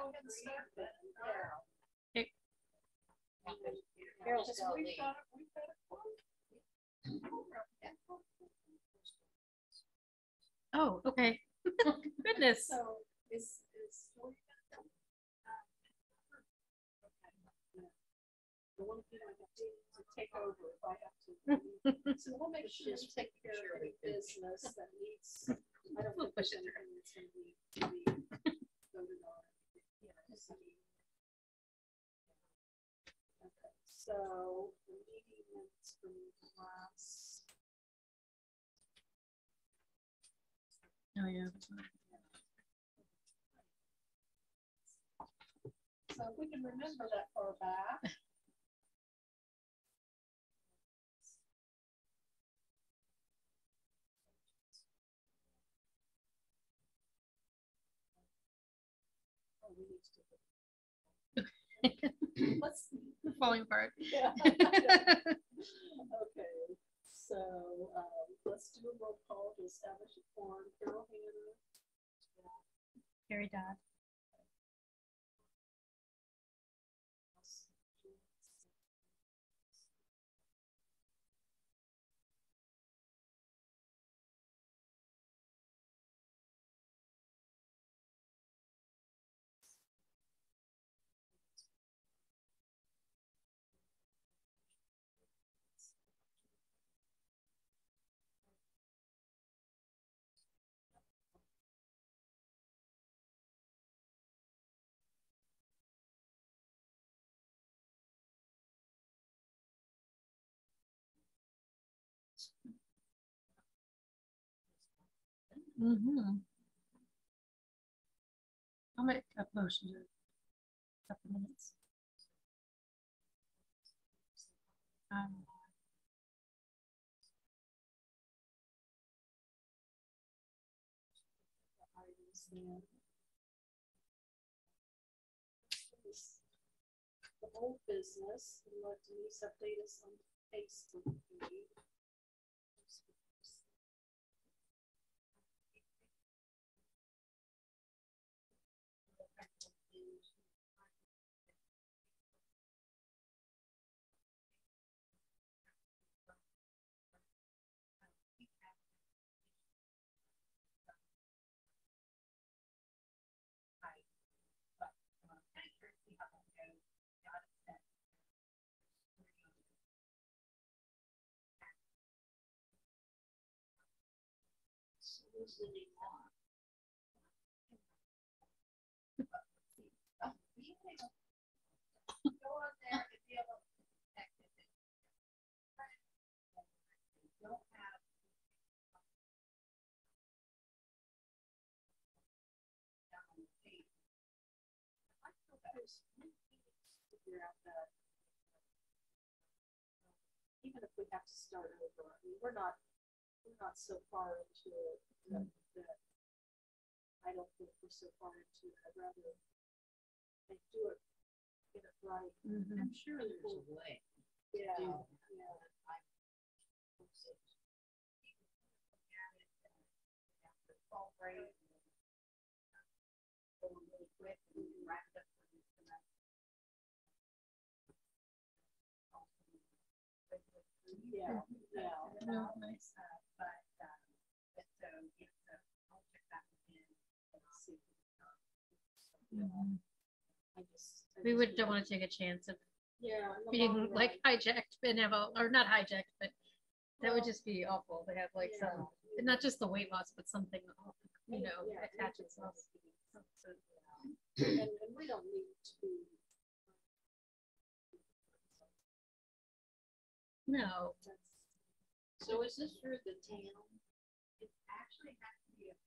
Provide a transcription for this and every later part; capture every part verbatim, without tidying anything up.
go ahead and start then. Yeah. Okay. Carol's got we've got it, we've got it. Oh, okay. Goodness. So is is the one thing I have to, to take over if I have to. So we'll make sure we take care of any business that needs. I don't think there's anything that's going to be, to be voted on. Yeah, so, okay, so the meeting minutes from last. Oh yeah. So if we can remember that far back. Oh, we need to Let's falling apart. Yeah. Okay, so um, let's do a roll call to establish a quorum. Carol Hannah. Carrie Dodd. Mm-hmm. I'll make a motion to accept the minutes. Um, The whole business and let Denise update us on Facebook page. Go on there and be able to connect it. Don't have down on the page. I feel that there's figure out that even if we have to start over, I mean, we're not we're not so far into it that, that I don't think we're so far into it. I'd rather they do it, get it right. mm-hmm. I'm sure there's a way. Yeah, Do yeah. I hope so. People look at it and after fall break, go really quick and wrap it up for the semester. Yeah, yeah. No, nice. Uh, but, um, but so, yeah, so I'll check back again and see. Mm-hmm. I just, I We just would feel don't want like- to take a chance of yeah, in the being long like run. hijacked and have a, or not hijacked, but that would Well, just be awful to have like yeah, some, not just the weight loss, but something, you know, yeah, attach itself. And, and we don't need to be. No. That's, So is this for the town? It actually has to be a.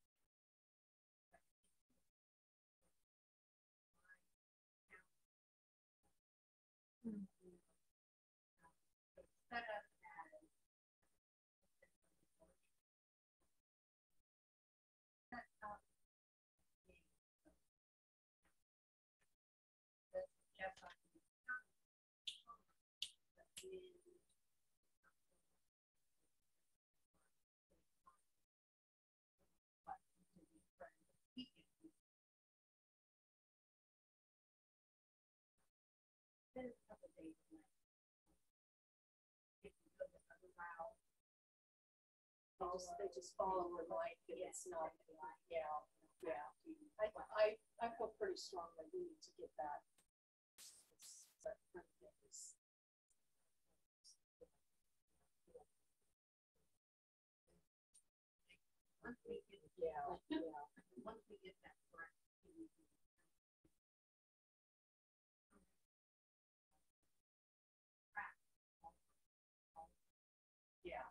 Hmm. Set up as. That's not. Just like. just, they just follow their life, and it's not, yeah, yeah. I, I, I feel pretty strongly we need to get that. That kind of thing is- Once we get, Yeah, yeah. once we get that correct. Yeah.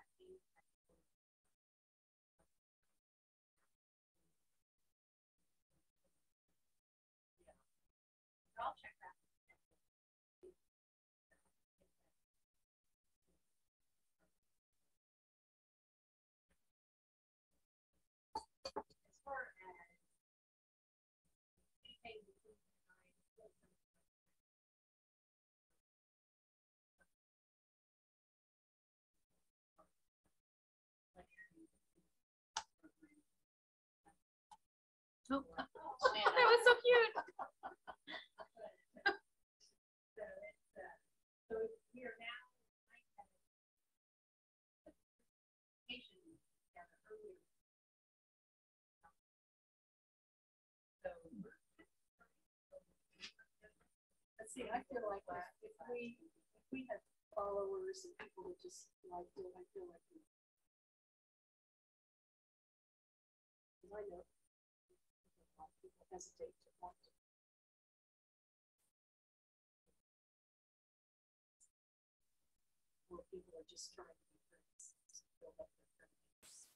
I'll check that. As far as anything between nine, Oh, that was so cute. So it's, uh, so we are now, I have education together earlier. So we're But see, I feel like that if we, if we have followers and people that just like it, I feel like we. I know. A lot of people hesitate to want to. Or people are just trying to be friends, build up their friendships.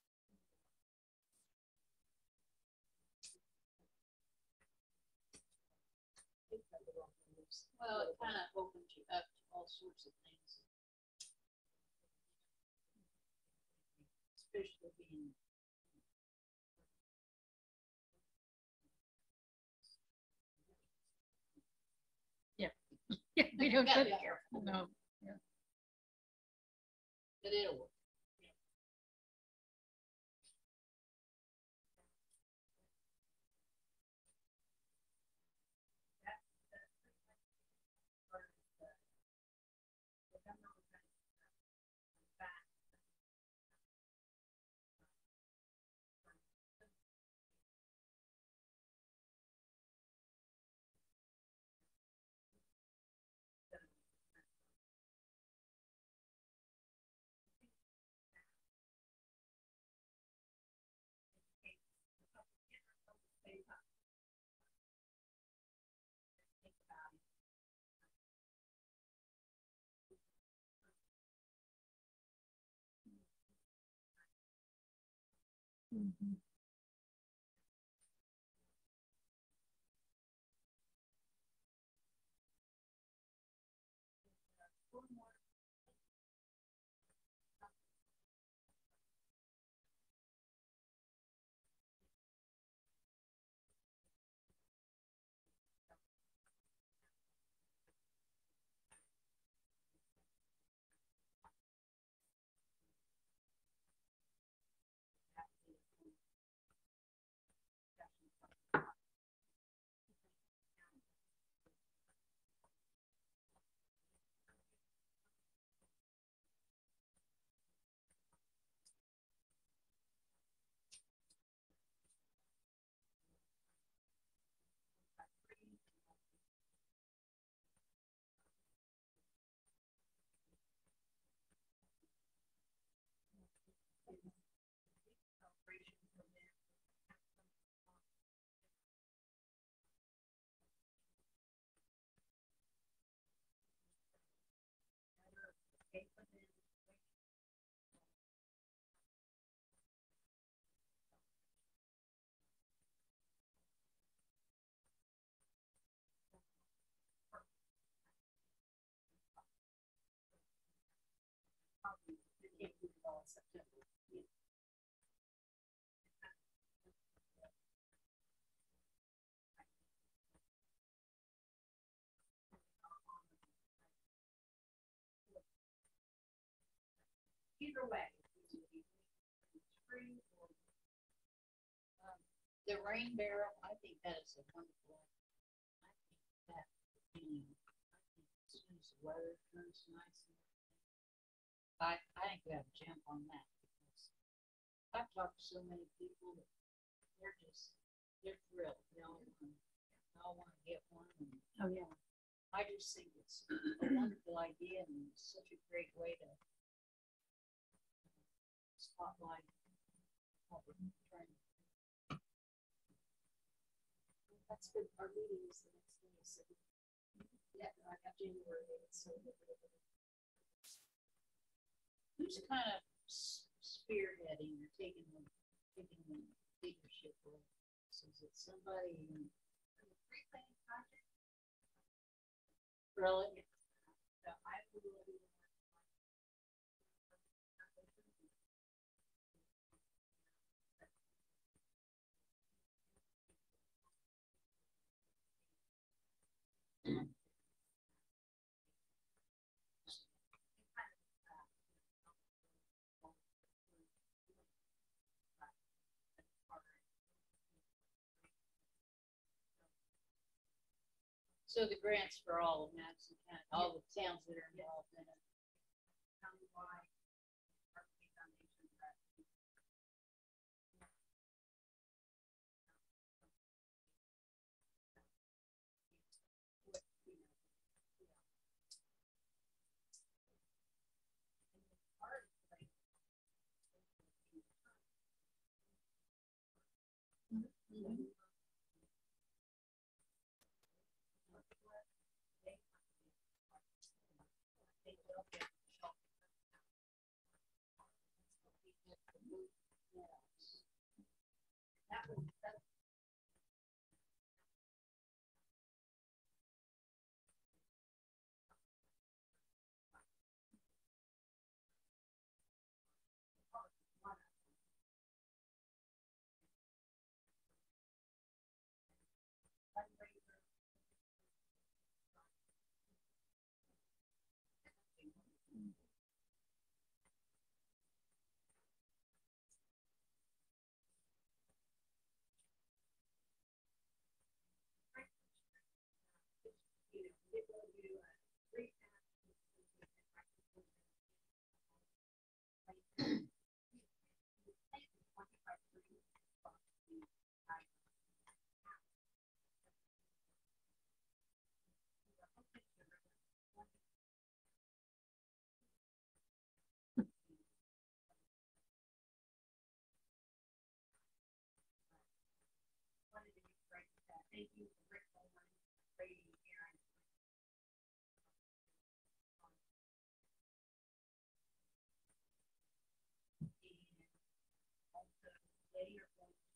Well, it kind of opens you up to all sorts of things. Especially being. Yeah, we don't Gotta put be it. careful. No. But it'll work. Mhm. You can't do it all in September. Yeah. Either way. Spring or Um, The rain barrel, I think that is a wonderful. I think that would be, I think as soon as the weather turns nice. and- I, I think we have to jump on that because I've talked to so many people that they're just, they're thrilled. They all want, they all want to get one. And Oh, yeah. I just think it's a wonderful idea and it's such a great way to spotlight public training. That's good. Our meeting is the next day, so yeah, I got January eighth, so. Who's kind of spearheading or taking the taking the leadership role? So is it somebody in the free planning project? Really? So I would really So the grants for all of Madison County, all the towns that are involved in it. Countywide, Berkeley Foundation, that. Mm-hmm. That was, that Thank you for Rick Coleman, Brady, Aaron. And also they are going to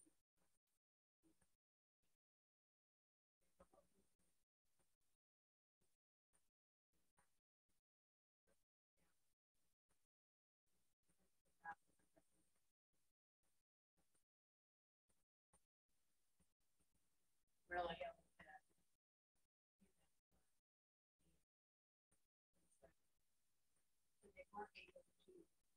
really help with that. So they weren't able to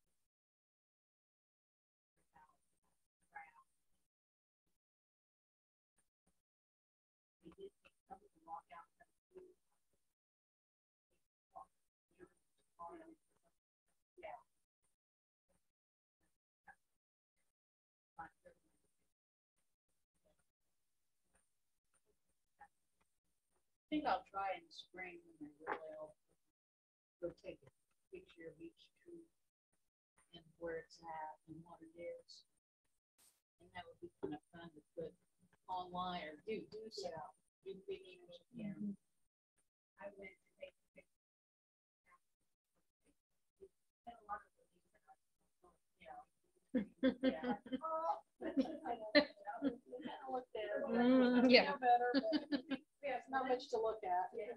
we did take some of the lockout that we yeah. I think I'll try in the spring when they're really old. Go take a picture of each tree and where it's at and what it is. And that would be kind of fun to put online or do do so. Do pictures. Yeah. I went to take a picture. And a lot of those yeah. Yeah. Oh, I don't know. Look there. Mm, yeah. Better, but yeah, it's not much to look at. Yeah.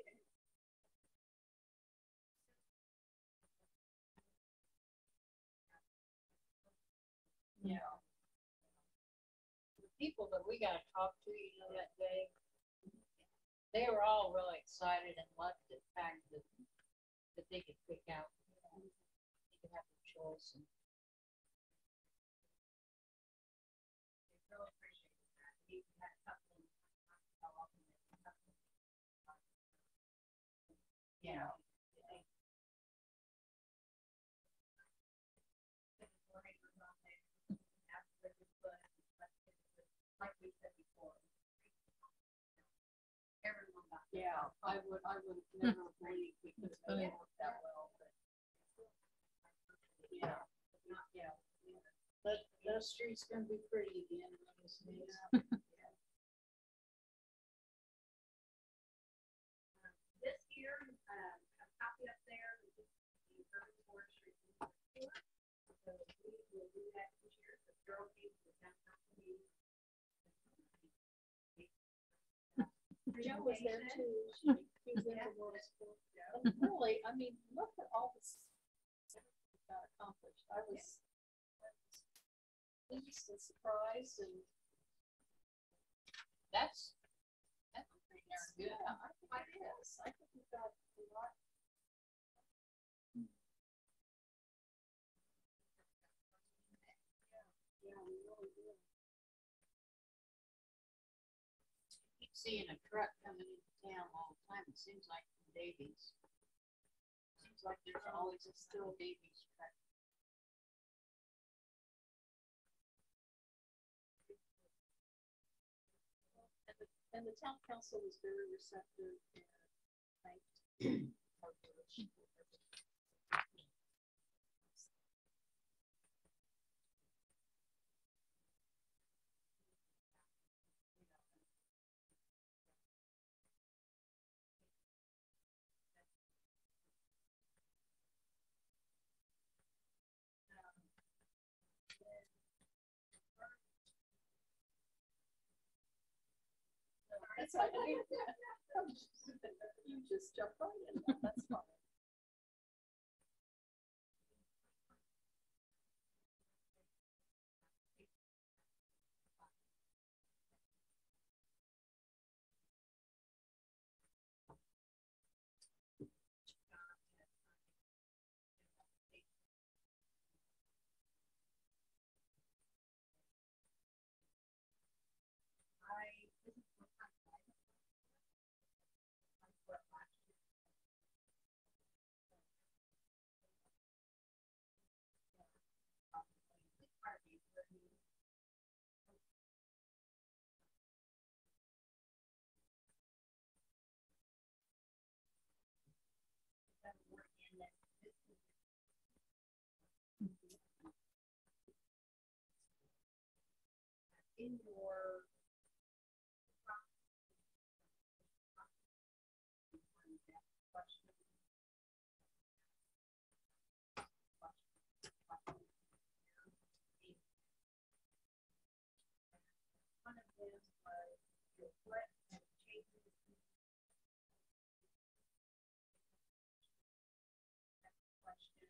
Yeah. The people that we got to talk to, you know, that day, they were all really excited and loved the fact that that they could pick out, you know, they could have a choice. And they really appreciated that. We had a couple of yeah. Yeah, I would, I would never believe we could have made it work that well, but. Yeah, yeah, yeah. But those streets gonna be pretty again. when this needs- This year, um, a copy up there, we just, the urban forestry. So we will do that this year, the girl needs the downtown community. Joe was there too. She, she was there for World School. And really, I mean, look at all this we got accomplished. I was, I was pleased and surprised and. That's, that's pretty darn good. Yeah, I think it is. I think we've got a lot. Yeah, we really do. Keep seeing a truck coming into town all the time. It seems like from Davies. Seems like there's always a still Davies truck. And the, and the town council was very receptive and thanked our village. That's like, you just jump right in. That's fine. In your one of them was your what and changes question.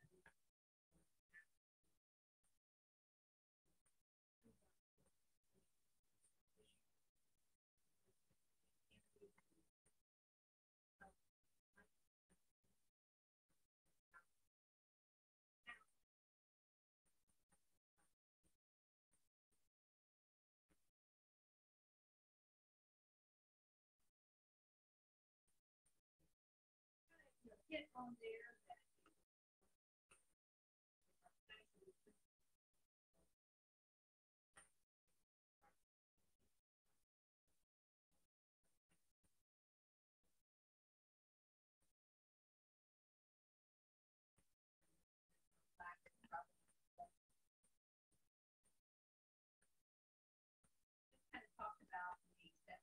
Get on there that kind of talk about the step.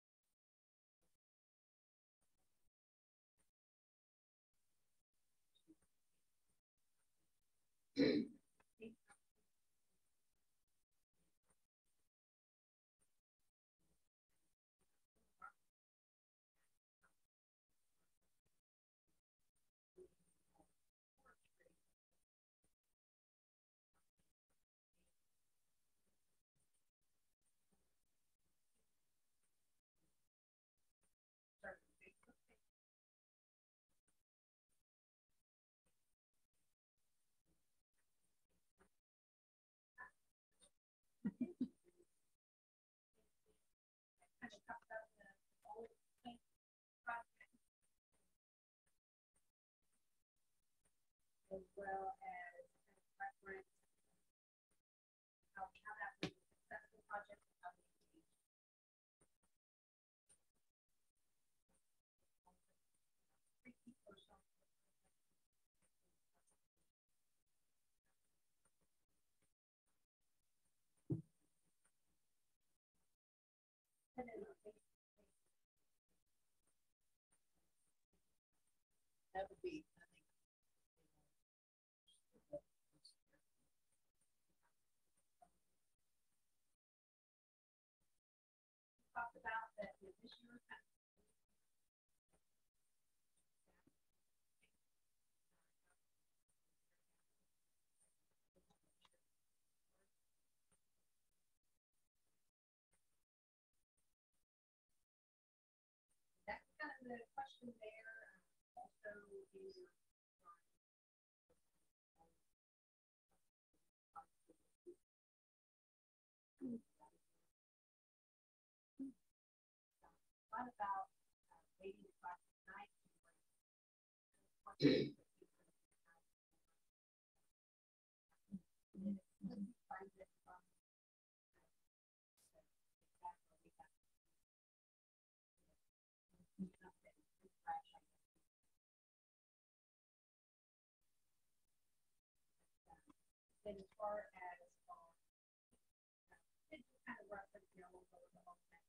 Kind of talk about the old paint project as well as reference how, how that was a successful project. How we put it on Facebook. That would be, I think. Talked about that this year. That's kind of the question there. Also, is what about uh, waiting five night? And as far as um, it just kind of reference, you know, we'll go with the whole thing.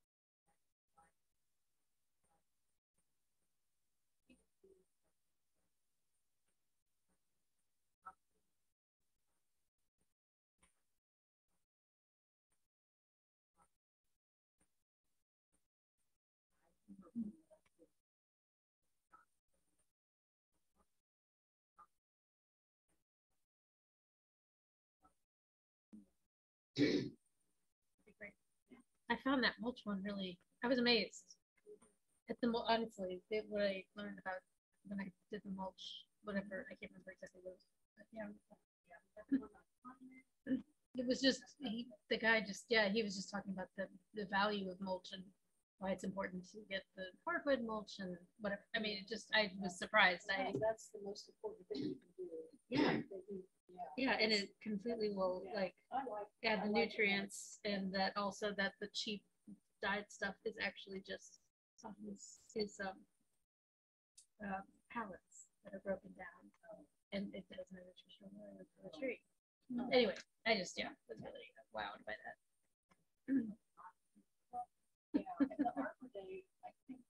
I found that mulch one really, I was amazed at the, mul- honestly, it, what I learned about when I did the mulch, whatever, I can't remember exactly what it was. But yeah. It was just, he, the guy just, yeah, he was just talking about the, the value of mulch and why it's important to get the hardwood mulch and whatever. I mean, it just, I was surprised. I, That's the most important thing you can do. Yeah. That you- yeah, and it completely will like I like. add I the like nutrients, and that also that the cheap dyed stuff is actually just is, is um, um pallets that are broken down, um, and it does no nutritional value for the tree. Anyway, I just yeah was really wowed by that. Yeah, and the Arbor Day, I think.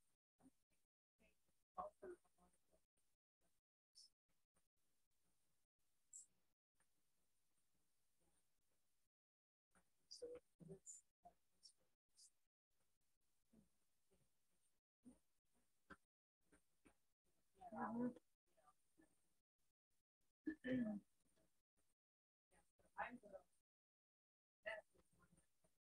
offer a lot of- So that's. Mhm. I'm gonna. That's the one.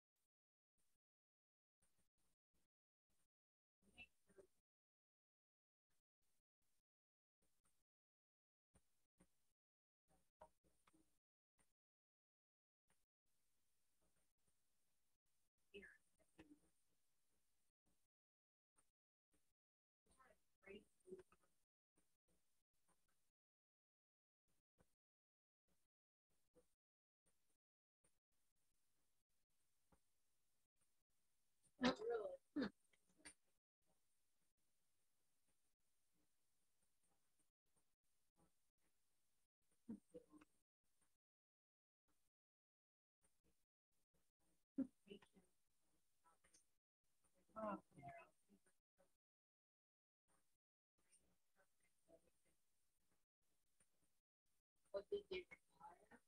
Oh, really? Oh, yeah. What did they require?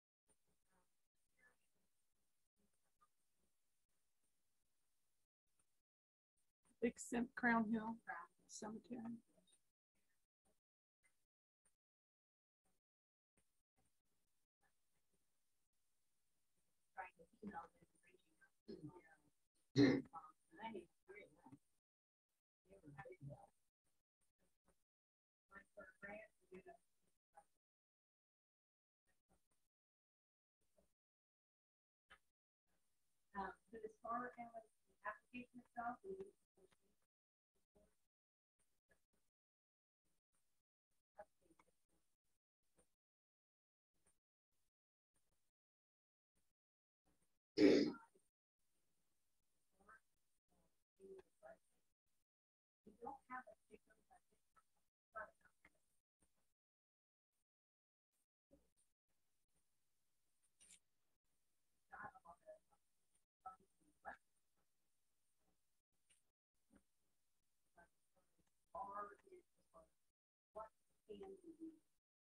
Except Crown Hill Cemetery. Trying to email them, reaching out to them. Um, and I need to agree with that. They were having that. Like for a grant, we do that. Um, but as far as the application itself, we. We don't have a particular budget. can be.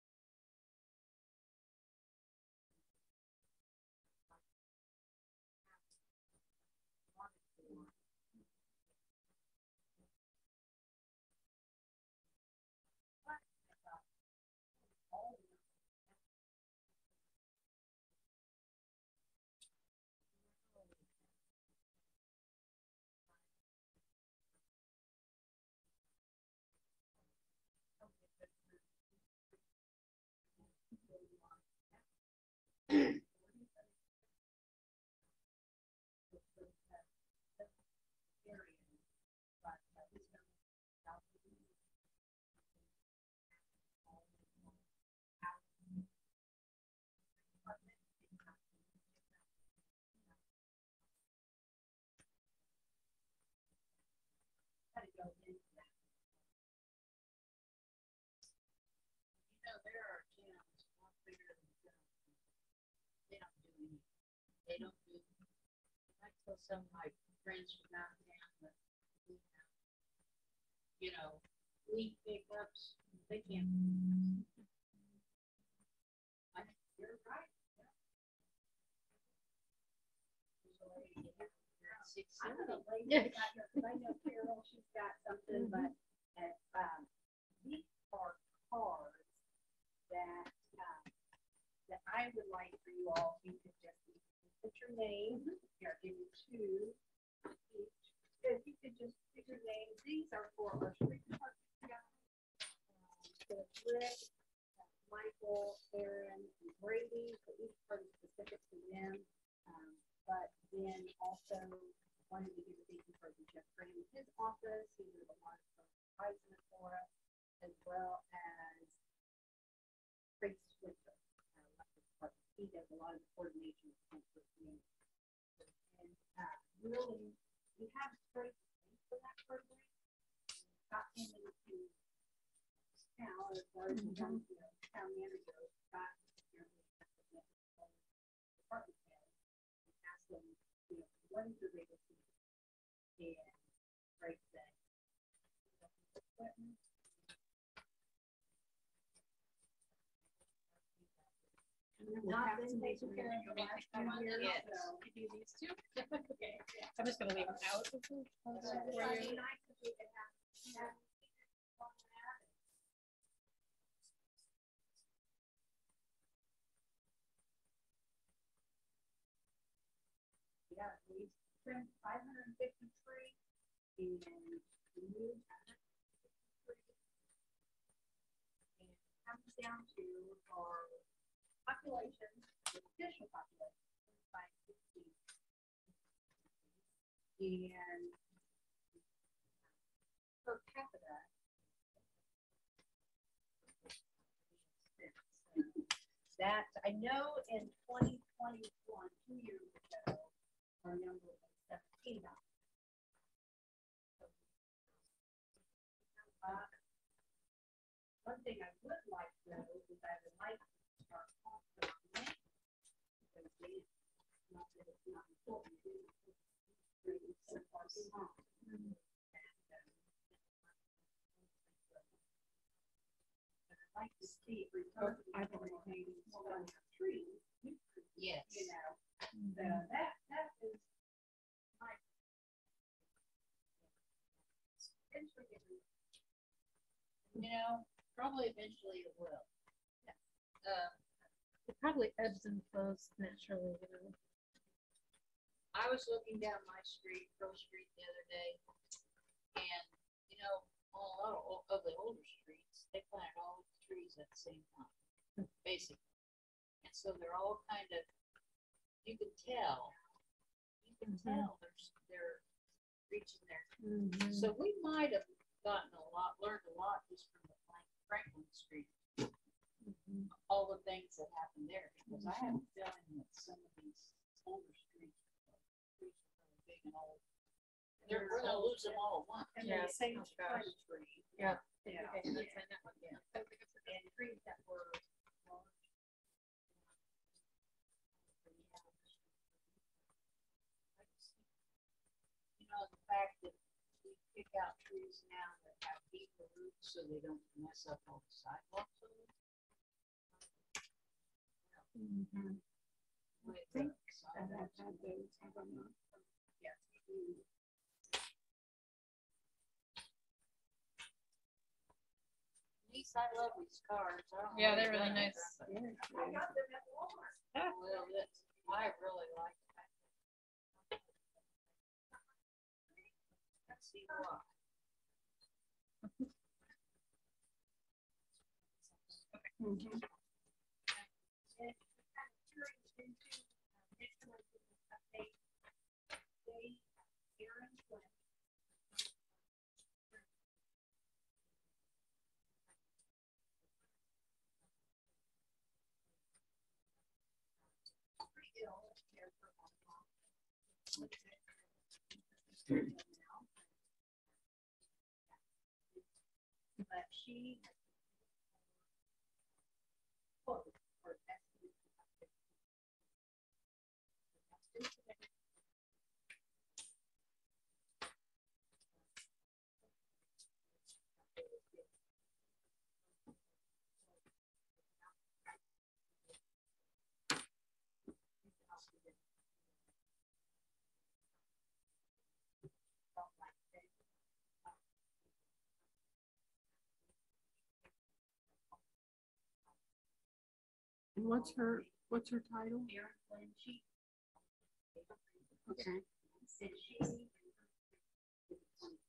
You know, there are towns a lot bigger than Jones. They don't do anything. They don't do. I tell some of my friends from out of town that we have, you know, leaf pickups. They can't. I, you're right. Yeah. I don't know, lady, I know Carol, she's got something, but at, um, these are cars that, um, that I would like for you all, you could just put your name, here, I'll give you two each. If you could just put your name, these are for our street department guys. Um, so it's Rick, uh, Michael, Aaron, and Brady, so each part is specific to them. Um, but then also wanted to give a thank you for Jeff Graham in his office. He did a lot of advisement for us, as well as Craig Switzer. Uh, he does a lot of coordination with the community. And uh, really, we have great things for that program. Got him into town, as far as the town manager, got here, department head, and asked them, you know, what is your biggest need? And Craig said, equipment. Not been taken care of the last few years, Yes. so. You do these two? Okay, yeah. I'm just gonna leave them out. of the- of the- So where it'd you- be nice if we could have, have on that. Yeah, we trimmed five hundred and fifty trees and removed one hundred fifty trees. And it comes down to our population, the additional population, by sixty. And per capita, that, I know in twenty twenty-one, two years ago, our number was seventeen dollars. Uh, one thing I would like though is I would like to start offering names, because they, not that it's not important, it is really so far behind. And, um, but I'd like to see return. I've already made one trees. Yes. You know, so that, that is my. Eventually, You know, probably eventually it will. Uh, It probably ebbs and flows naturally, you know. I was looking down my street, Pearl Street, the other day, and, you know, all o- of the older streets, they planted all the trees at the same time, basically. And so they're all kind of, you can tell, you can Mhm. tell they're, they're reaching their. Mhm. So we might have gotten a lot, learned a lot just from the Frank- Franklin Street, Mhm. all the things that happened there, because I have a feeling that some of these older streets, streets are really big and old. They're, we're gonna lose them all at once. and Yeah, the same oh gosh. kind of tree. Yeah. Yeah. Okay, let's sign that one. Yeah. And trees that were large. You know, the fact that we pick out trees now that have deeper roots so they don't mess up all the sidewalks. Mm-hmm. With I think the I have sidewalks. had those, have I not? Yeah. These, I love these cars. I don't know Yeah, what they're really about nice. them, Very I true. got them at Walmart. but- Well, that's, I really like that. Let's see why. Mhm. And it kind of turns into, uh, next one is a update. They, Aaron Flynn. Pretty ill, care for my mom. But she. Oh, or that's the- And what's her, what's her title? Aaron Flynn, she. Okay. Said she. It's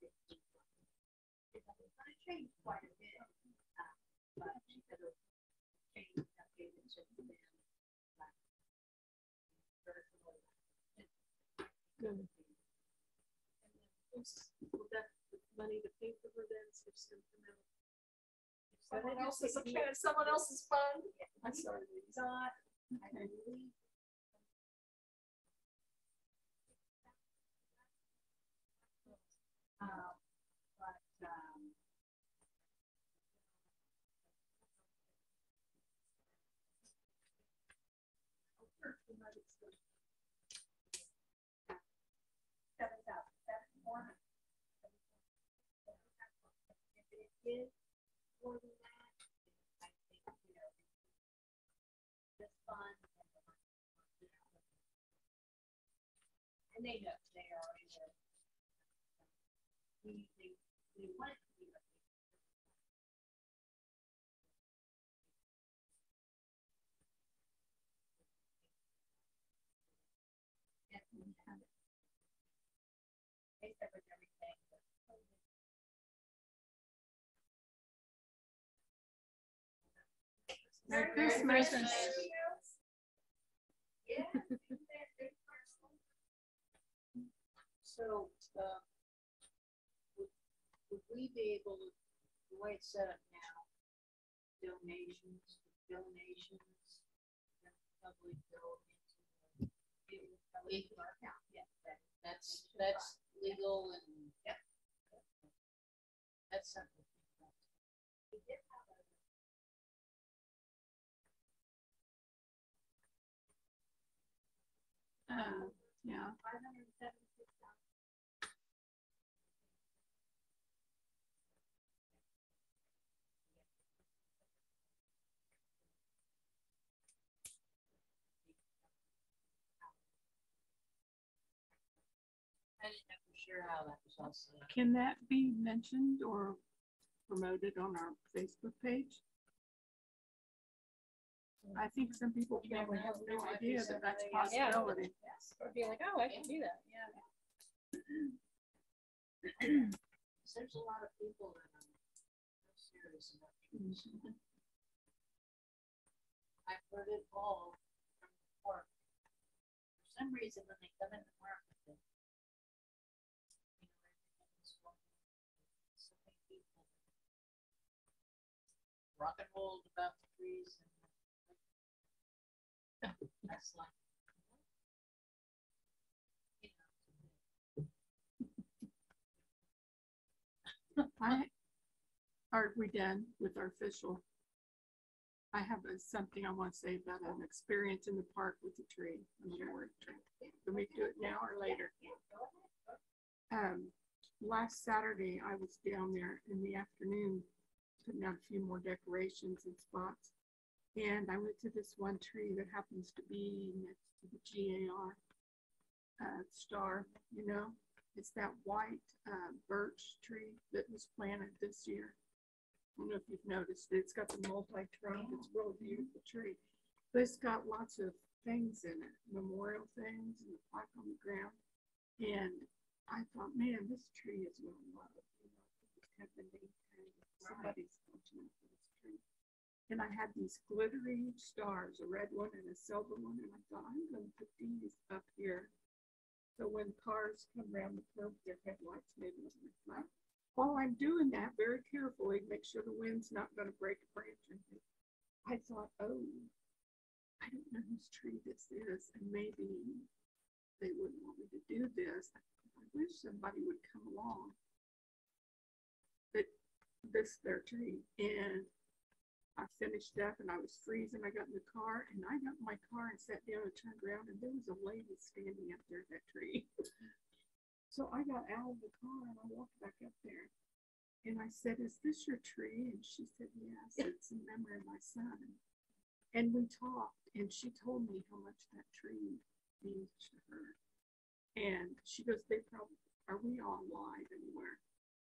gonna change quite a bit, uh, but she could have changed, updated since then. but personally, Good. Will that money to pay for her then, so it's gonna come out? Someone else's, someone else's fund? I started these. Not, I Okay. believe. Uh, but, um. Seven thousand, seven, four hundred. If it is more than that, I think, you know, this fund. And they know, they are in there. We, they, they want it to be. like this. Yeah, we have it. They said with everything. but- Merry Christmas. Yeah. So, uh, would, would we be able to, the way it's set up now, donations, donations, that probably go into the, it would probably into our account, yeah, that, that's, that's legal and, yep. That's something. We did have a Um, yeah. five hundred and seventy-six thousand. I didn't know for sure how that was all set up. Can that be mentioned or promoted on our Facebook page? I think some people probably have no idea that that's a possibility. Or be like, oh, I can do that, yeah. There's a lot of people that are serious about trees. I've heard it all from the park. For some reason, when they come in the market, they, you know, everything is one. So many people rock and roll about the trees, and that's like, you know. I, are we done with our official? I have a, something I want to say about an experience in the park with the tree. I'm gonna work tree. Can we do it now or later? Um, last Saturday, I was down there in the afternoon, putting out a few more decorations and spots. And I went to this one tree that happens to be next to the G A R uh, star, you know. It's that white uh, birch tree that was planted this year. I don't know if you've noticed it. It's got the multi-trunk. It's a real beautiful tree. But it's got lots of things in it, memorial things and the plaque on the ground. And I thought, man, this tree is well loved. You know, it's kind of a neat thing. Somebody's fortunate for this tree. And I had these glittery stars, a red one and a silver one. And I thought, I'm going to put these up here. So when cars come around the curb, their headlights maybe will reflect. While I'm doing that, very carefully, make sure the wind's not going to break a branch. I thought, oh, I don't know whose tree this is, and maybe they wouldn't want me to do this. I wish somebody would come along. But this is their tree. And I finished up and I was freezing. I got in the car and I got in my car and sat down and turned around and there was a lady standing up there at that tree. So I got out of the car and I walked back up there and I said, is this your tree? And she said, yes, it's in memory of my son. And we talked and she told me how much that tree means to her. And she goes, they probably, are we on live anywhere?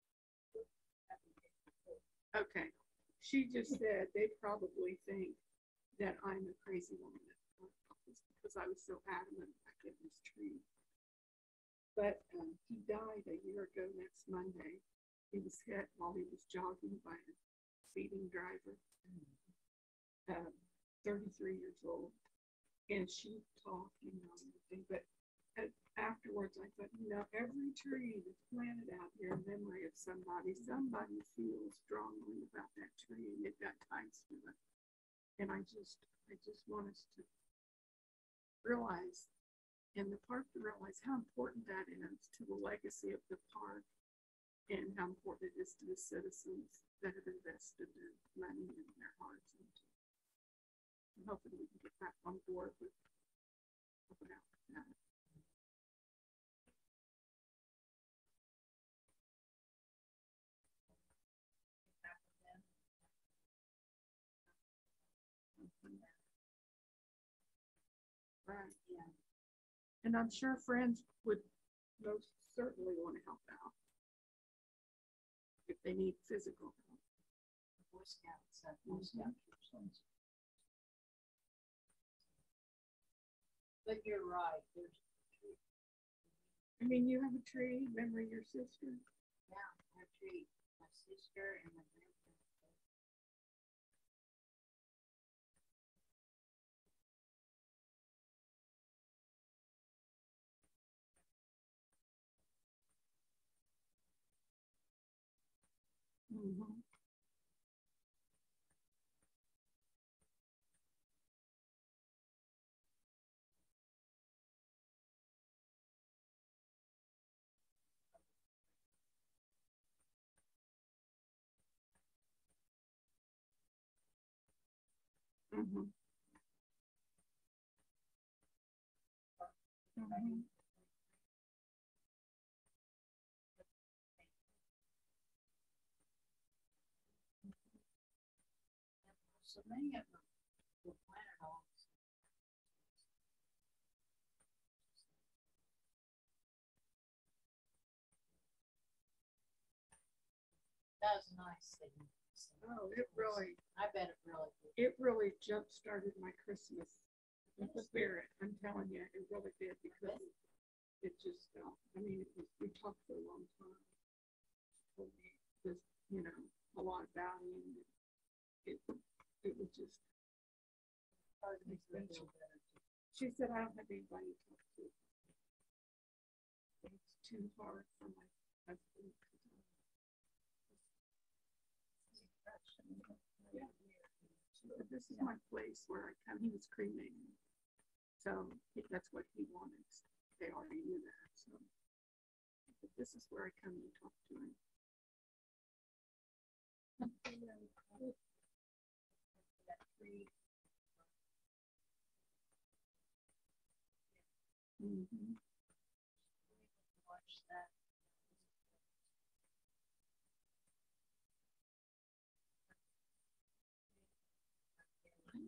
Okay. She just said they probably think that I'm a crazy woman because I was so adamant about getting this tree. But um, he died a year ago next Monday. He was hit while he was jogging by a speeding driver, um, thirty-three years old. And she talked, you know, everything. But afterwards, I thought, you know, every tree that's planted out here in memory of somebody, somebody feels strongly about that tree and they've got ties to it. And I just, I just want us to realize, and the park to realize how important that is to the legacy of the park and how important it is to the citizens that have invested their money and their hearts into it. I'm hoping we can get back on board with helping out with that. Right. Yeah. And I'm sure friends would most certainly want to help out if they need physical help. Boy Scouts, uh, Boy Scouts. But you're right. There's a tree. I mean, you have a tree, memory your sister. Yeah, my tree, my sister and my grandparents. Mm-hmm. Mm-hmm. Mm-hmm. So many of them were planted on. That was nice thing. Oh, it really, I bet it really did. it really jump started my Christmas spirit. I'm telling you, it really did because it just felt. I mean, it was, we talked for a long time. Told me just, you know, a lot about him. It, it was just hard to explain. She said, I don't have anybody to talk to. It's too hard for my husband. Yeah. But this is my place where I come. He was cremated. So that's what he wanted. They already knew that. So but this is where I come and talk to him. Mm-hmm. Watch that.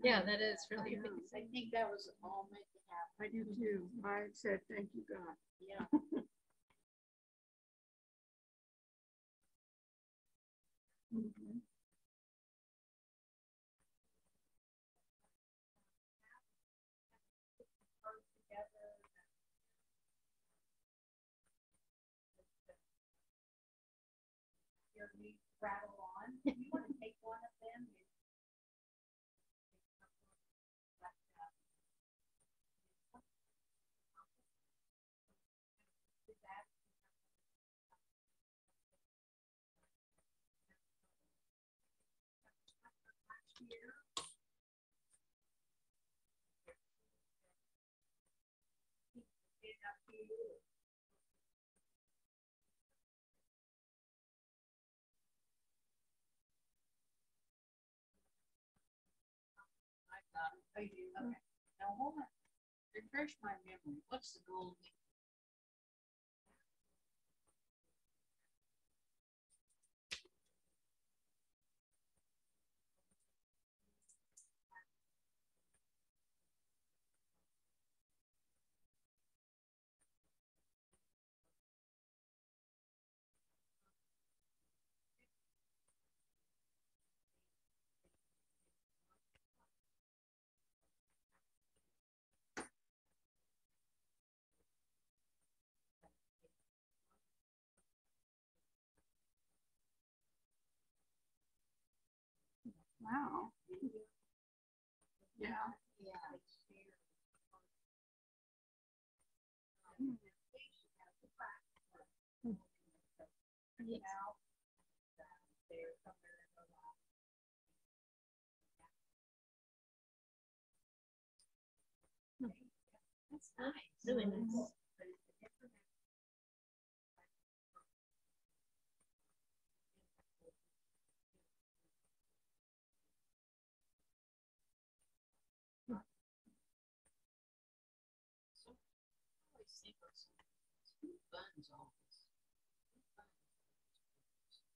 Yeah, that is really Yeah. amazing. I think that was all meant to happen. I do too. I said, thank you, God. Yeah. Mhm. Your meat rattle on. You want to take one of them and I got it. I do. Okay. Now hold on. Refresh my memory. What's the goal? Wow. Yeah. Yeah. Mm. Yes. That's nice. Really nice. So I always think of something. Who funds all this? Who funds all this?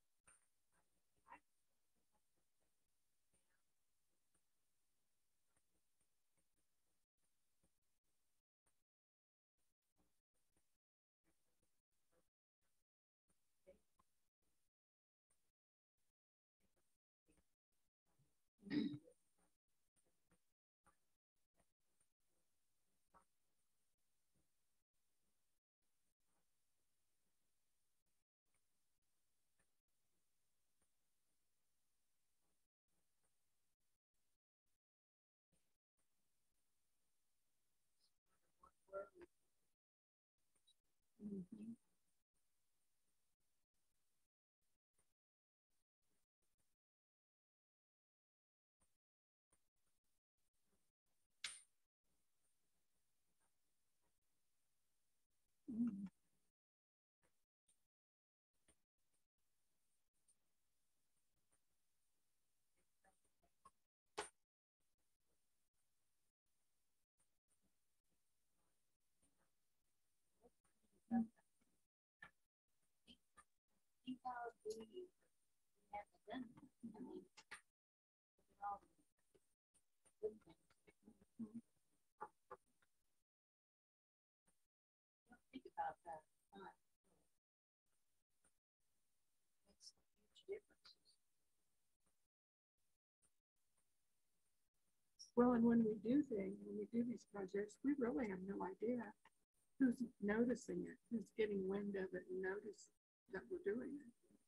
Mhm. Mm. Think how we we haven't done that. I mean, look at all the good things. Don't think about that. Huh? Makes huge differences. Well, and when we do things, when we do these projects, we really have no idea who's noticing it, who's getting wind of it and notice that we're doing it.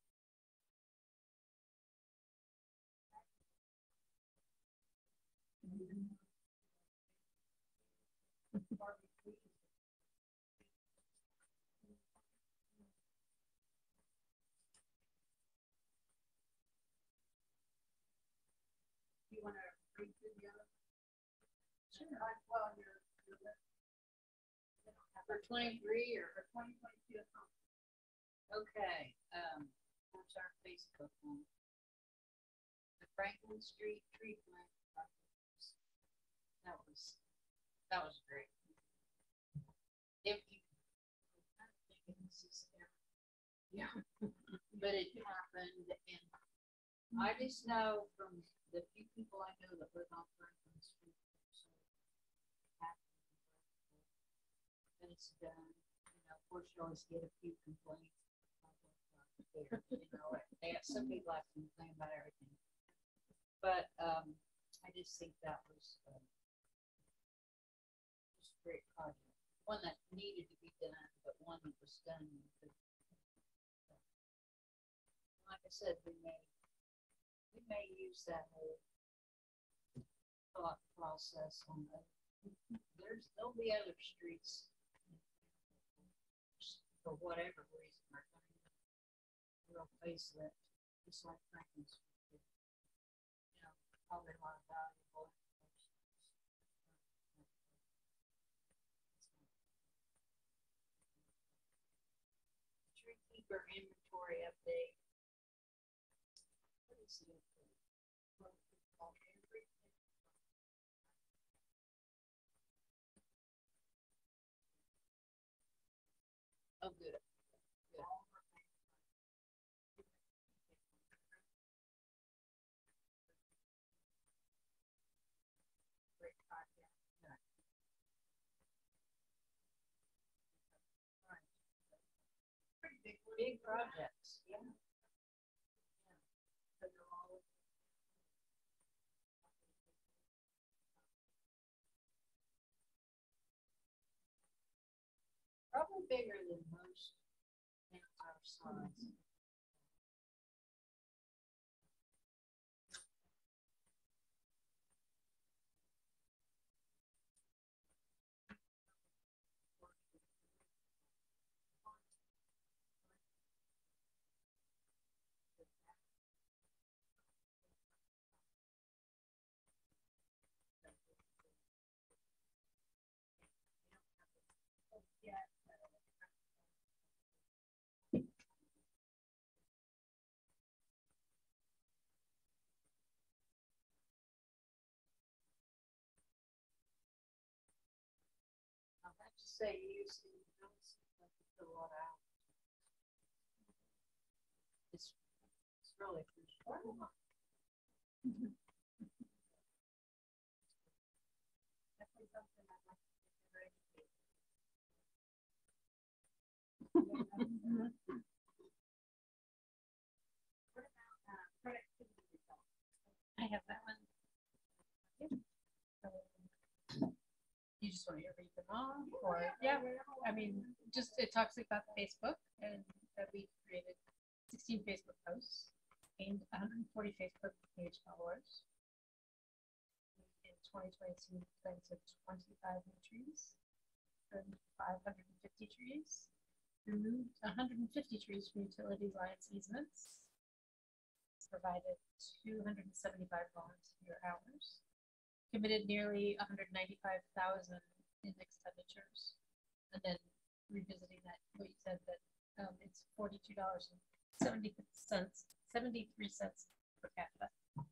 you want to read through the other? Sure. Uh, Well, your, your list. For twenty-three or, For twenty twenty-two. okay, um, what's our Facebook one? The Franklin Street tree plant. project. That was, that was great. If you, I'm thinking this is ever- yeah, but it happened and I just know from the few people I know that live on Franklin Street, are so happy and it's done. You know, of course, you always get a few complaints. You know, they have some people have to complain about everything. But um, I just think that was uh, just a great project. One that needed to be done, but one that was done. Like I said, we may we may use that whole thought process on the. There's there'll be other streets for whatever reason are going to real facelift, just like Franklin Street. You know, probably a lot of valuable information. Tree keeper inventory update. What is it? What is it called? Everything. Oh, good. Good. Great project. Yeah. Right. Pretty big, big projects. Yeah. Yeah. So they're all probably bigger than most in our size. I have to say, using those, like a lot out. It's, it's really crucial. Definitely something I'd like to consider. What about uh, productivity results? I have that one. You just want to read them off, or yeah, I mean, just it talks about Facebook and that we created sixteen Facebook posts, gained one hundred forty Facebook page followers. In twenty twenty-two, planted twenty-five new trees, trimmed five hundred fifty trees, removed one hundred fifty trees from utility lines easements, provided two hundred seventy-five volunteer hours, committed nearly one hundred ninety-five thousand in expenditures, and then revisiting that, what you said that um, it's forty-two dollars and seventy cents, seventy-three cents per capita.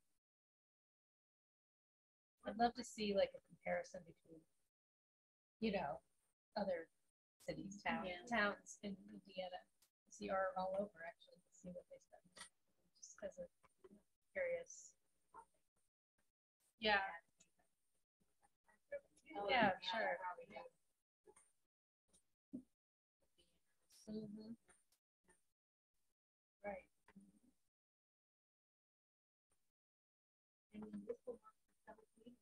I'd love to see like a comparison between, you know, other cities, towns, Yeah. towns in Indiana. See, are all over actually to see what they spend. Just because of curious. Yeah. Oh, Yeah, yeah, sure. probably do. Mm-hmm. Right. And then this will work for seventeen.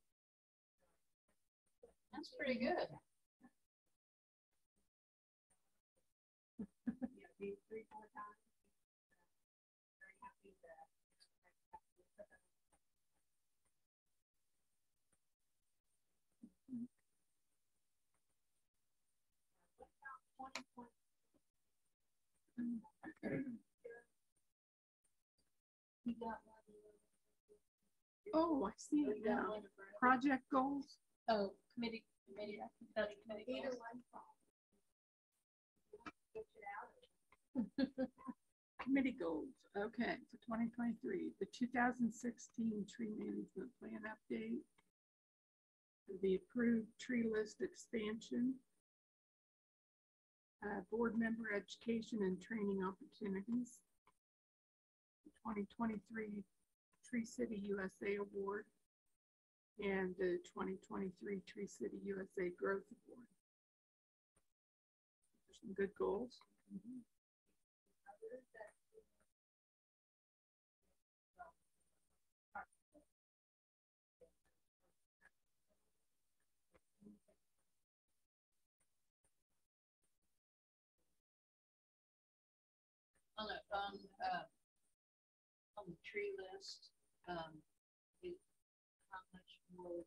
That's pretty good. You know, do three, four times. Very happy that. What about twenty twenty? You got one. Oh, I see it You got now. one for Project goals. Oh, committee, committee, that's committee either goals. one. Switch it out. Committee goals, okay, for twenty twenty-three, the two thousand sixteen tree management plan update, the approved tree list expansion, uh, board member education and training opportunities, twenty twenty-three Tree City U S A Award and the twenty twenty-three Tree City U S A Growth Award. There's some good goals. Mm-hmm. On the, on, uh, on the tree list, um, is how much more?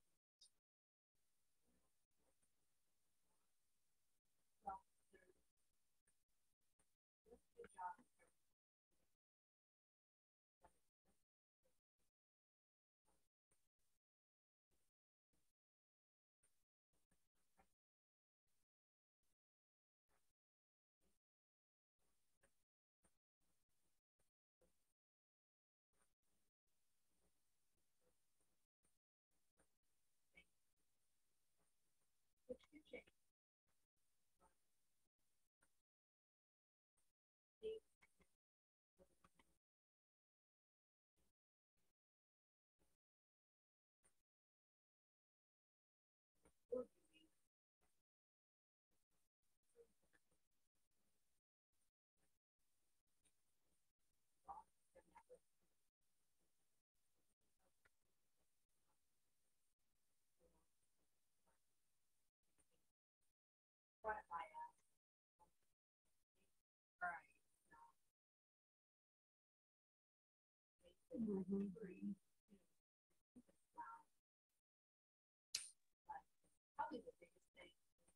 What am I at? Right. Mm-hmm. Probably the biggest thing.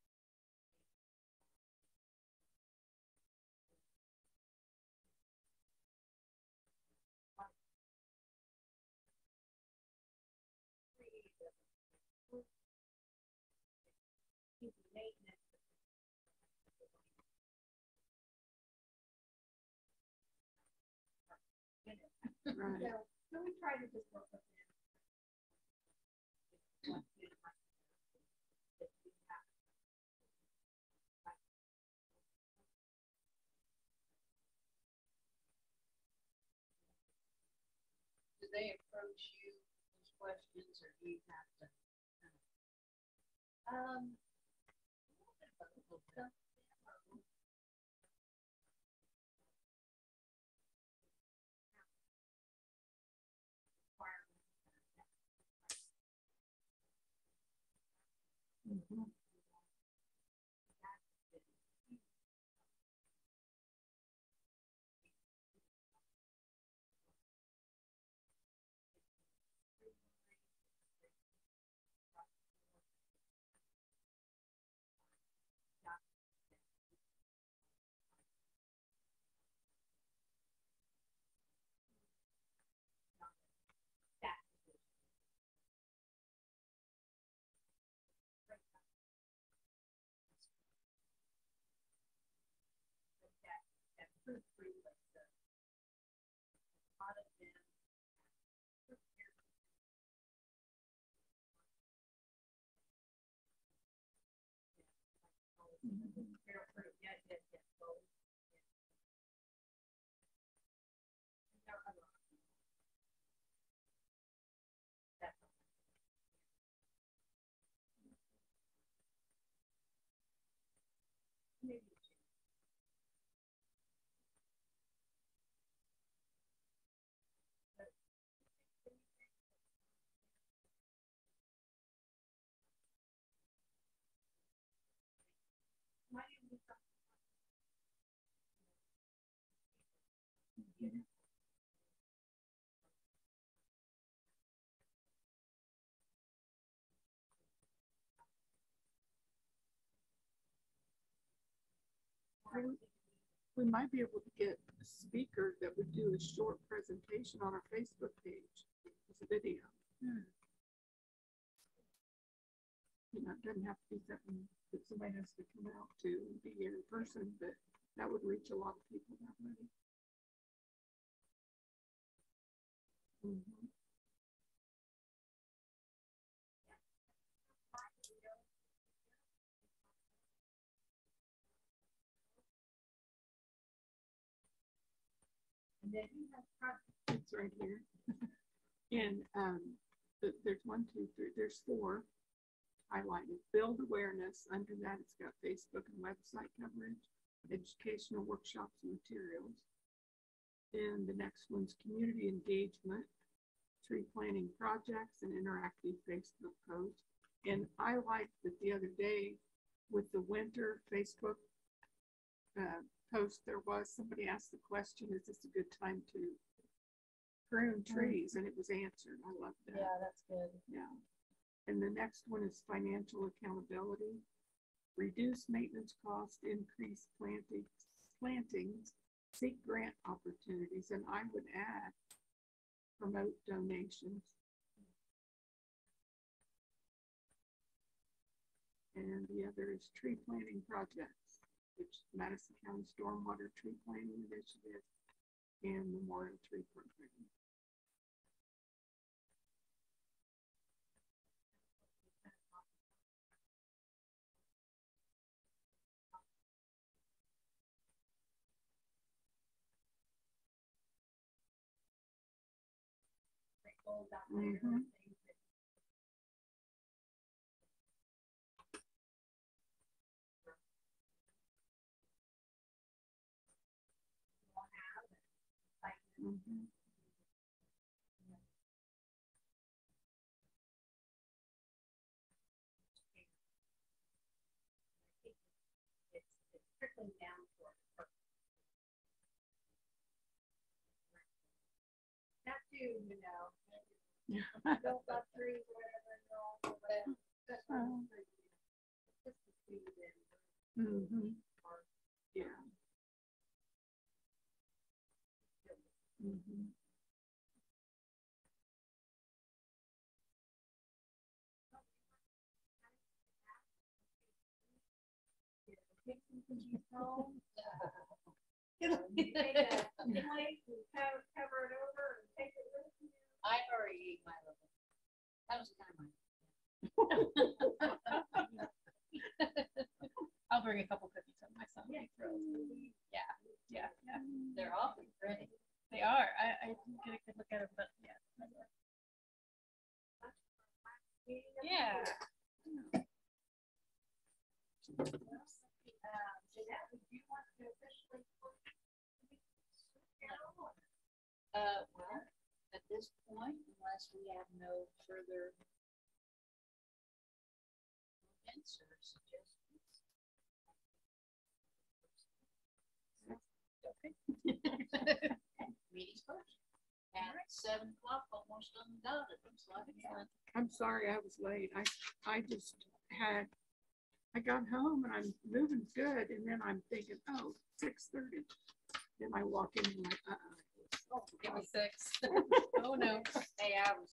Maintenance. Right. So, so we try to just work with them. Do they approach you with questions, or do you have to? Um, Mm-hmm. We might be able to get a speaker that would do a short presentation on our Facebook page as a video. Hmm. You know, it doesn't have to be something that somebody has to come out to and be in person, but that would reach a lot of people that way. Mm-hmm. and then you have It's right here. And, um, th- there's one, two, three, there's four highlighted. Build awareness. Under that, it's got Facebook and website coverage, educational workshops and materials. Then the next one's community engagement, tree planting projects, and interactive Facebook posts. And I liked that the other day with the winter Facebook uh, post, there was somebody asked the question, is this a good time to prune trees? And it was answered. I love that. Yeah, that's good. Yeah. And the next one is financial accountability. Reduce maintenance costs, increase planting, plantings, seek grant opportunities, and I would add promote donations. And the other is tree planting projects, which Madison County Stormwater Tree Planting Initiative and Memorial Tree Program. Mm-hmm. Mm-hmm. It's, it's trickling down toward her. Not to, you know, don't love trees or whatever, no, whatever. That's what I'm saying. Just to see them. Mm-hmm. Yeah. Mm-hmm. Take a plate and cover, cover it over and take it with you. I already ate my little. That was kind of mine. I'll bring a couple cookies on my son. Yeah. Yeah, yeah, yeah. They're awfully pretty. They are. I, I didn't get a good look at them, but yeah. Yeah. Uh, Jeanette, would you want to officially? Uh, well, at this point, unless we have no further comments or suggestions. Okay. Meeting's closed. At seven o'clock, almost on the dot, it looks like. I'm sorry I was late. I, I just had, I got home and I'm moving good. And then I'm thinking, oh, six thirty. Then I walk in and I'm like, uh-uh. Oh, give me six. Oh, no. Hey, I was